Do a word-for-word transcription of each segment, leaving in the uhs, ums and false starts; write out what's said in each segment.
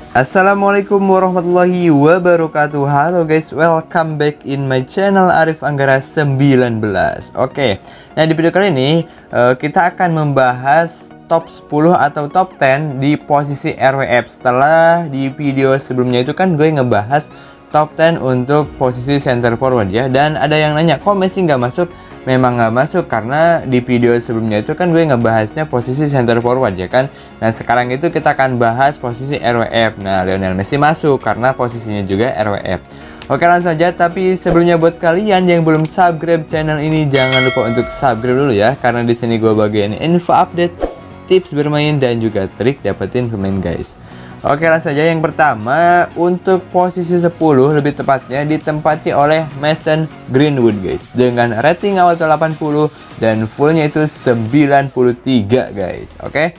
Assalamualaikum warahmatullahi wabarakatuh. Halo guys, welcome back in my channel Arif Anggara sembilan belas. Oke, nah di video kali ini uh, kita akan membahas top sepuluh atau top sepuluh di posisi R W F. Setelah di video sebelumnya itu kan gue ngebahas top sepuluh untuk posisi center forward ya. Dan ada yang nanya, kok Messi nggak masuk? Memang nggak masuk karena di video sebelumnya itu kan gue ngebahasnya posisi center forward ya kan. Nah sekarang itu kita akan bahas posisi R W F. Nah Lionel Messi masuk karena posisinya juga R W F. Oke langsung aja, tapi sebelumnya buat kalian yang belum subscribe channel ini jangan lupa untuk subscribe dulu ya, karena di sini gue bagian info update, tips bermain dan juga trik dapetin pemain guys. Oke langsung aja, yang pertama untuk posisi sepuluh lebih tepatnya ditempati oleh Mason Greenwood guys, dengan rating awal delapan puluh dan fullnya itu sembilan puluh tiga guys. Oke,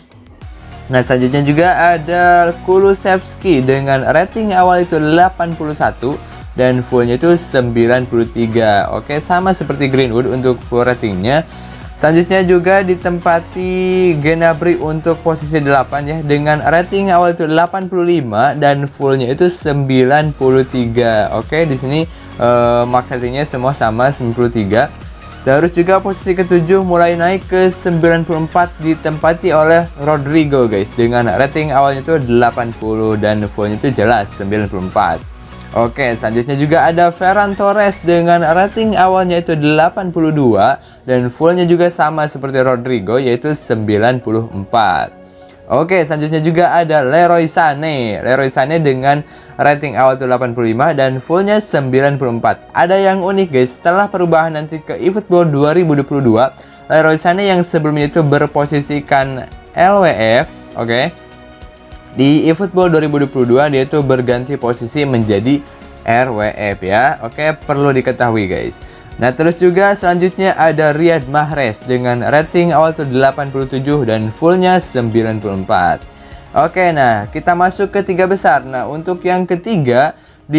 nah selanjutnya juga ada Kulusevski dengan rating awal itu delapan puluh satu dan fullnya itu sembilan puluh tiga. Oke, sama seperti Greenwood untuk full ratingnya. Selanjutnya juga ditempati Gnabry untuk posisi delapan ya, dengan rating awal itu delapan puluh lima dan fullnya itu sembilan puluh tiga. Oke, di sini uh, max ratingnya semua sama sembilan puluh tiga. Terus juga posisi ketujuh mulai naik ke sembilan puluh empat ditempati oleh Rodrigo guys, dengan rating awalnya itu delapan puluh dan fullnya itu jelas sembilan puluh empat. Oke, selanjutnya juga ada Ferran Torres dengan rating awalnya itu delapan puluh dua dan fullnya juga sama seperti Rodrigo yaitu sembilan puluh empat. Oke, selanjutnya juga ada Leroy Sané. Leroy Sané dengan rating awal itu delapan puluh lima dan fullnya sembilan puluh empat. Ada yang unik guys, setelah perubahan nanti ke eFootball dua ribu dua puluh dua, Leroy Sané yang sebelumnya itu berposisikan L W F, oke, di eFootball dua ribu dua puluh dua dia itu berganti posisi menjadi R W F ya. Oke, perlu diketahui guys. Nah terus juga selanjutnya ada Riyad Mahrez dengan rating awal itu delapan puluh tujuh dan fullnya sembilan puluh empat. Oke, nah kita masuk ke tiga besar. Nah untuk yang ketiga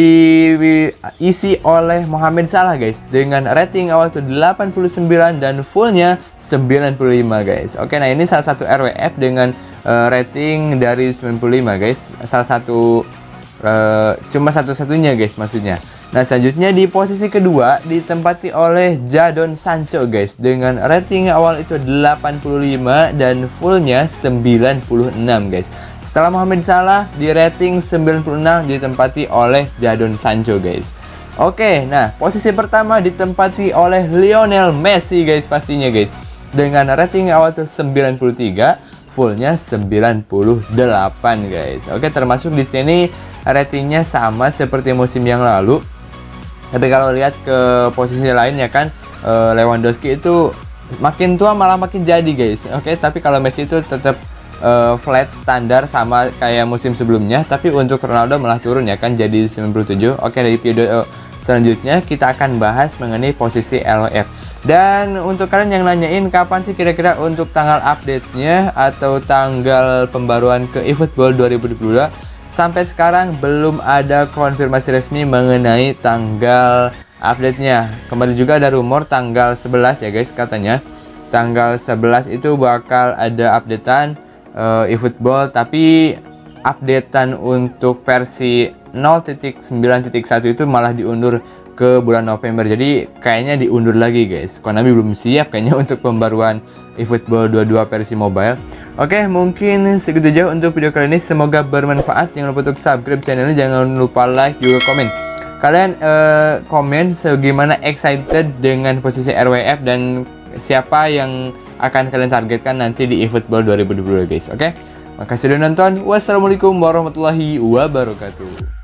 diisi oleh Mohamed Salah guys, dengan rating awal itu delapan puluh sembilan dan fullnya sembilan puluh lima guys. Oke, nah ini salah satu R W F dengan uh, rating dari sembilan puluh lima guys. Salah satu uh, cuma satu-satunya guys maksudnya. Nah selanjutnya di posisi kedua ditempati oleh Jadon Sancho guys, dengan rating awal itu delapan puluh lima dan fullnya sembilan puluh enam guys. Setelah Mohamed Salah di rating sembilan puluh enam ditempati oleh Jadon Sancho guys. Oke, nah posisi pertama ditempati oleh Lionel Messi guys pastinya guys, dengan rating awal itu sembilan puluh tiga, fullnya sembilan puluh delapan guys. Oke, termasuk di sini ratingnya sama seperti musim yang lalu. Tapi kalau lihat ke posisi lain ya kan, Lewandowski itu makin tua malah makin jadi guys. Oke, tapi kalau Messi itu tetap uh, flat standar sama kayak musim sebelumnya. Tapi untuk Ronaldo malah turun ya kan, jadi sembilan puluh tujuh. Oke, dari video selanjutnya kita akan bahas mengenai posisi L W F. Dan untuk kalian yang nanyain kapan sih kira-kira untuk tanggal update-nya atau tanggal pembaruan ke eFootball dua ribu dua puluh dua, sampai sekarang belum ada konfirmasi resmi mengenai tanggal update-nya. Kemarin juga ada rumor tanggal sebelas ya guys, katanya tanggal sebelas itu bakal ada updatean uh, eFootball, tapi updatean untuk versi nol titik sembilan titik satu itu malah diundur ke bulan November. Jadi kayaknya diundur lagi guys. Konami belum siap kayaknya untuk pembaruan eFootball dua puluh dua versi mobile. Oke, mungkin segitu aja untuk video kali ini. Semoga bermanfaat. Jangan lupa untuk subscribe channel ini, jangan lupa like juga komen. Kalian uh, komen segimana excited dengan posisi R W F dan siapa yang akan kalian targetkan nanti di eFootball dua ribu dua puluh dua guys. Oke, makasih sudah nonton. Wassalamualaikum warahmatullahi wabarakatuh.